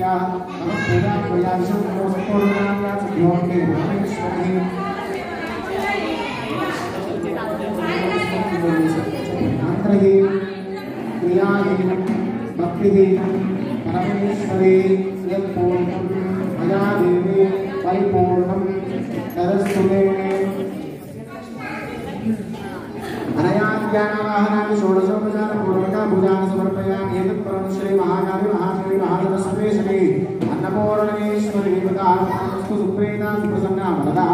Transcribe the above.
भक्ति परमेश्वरी यत्पूर्णं मया देवी परिपूर्णं तदस्तुते अनया ज्ञानावाहनानि षोडशोपचारपूर्वका पूजानि समर्पयामि एतत् परं श्री महाकाली महादेवी महासरस्वती अन्नपूर्णेश्वरी देवता सुप्रीता सुप्रसन्ना वरदा